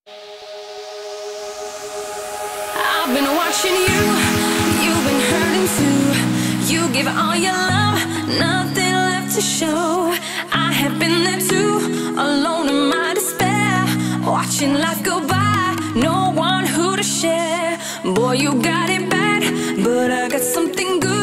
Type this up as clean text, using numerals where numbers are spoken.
I've been watching you, you've been hurting too. You give all your love, nothing left to show. I have been there too, alone in my despair, watching life go by, no one who to share. Boy, you got it bad, but I got something good.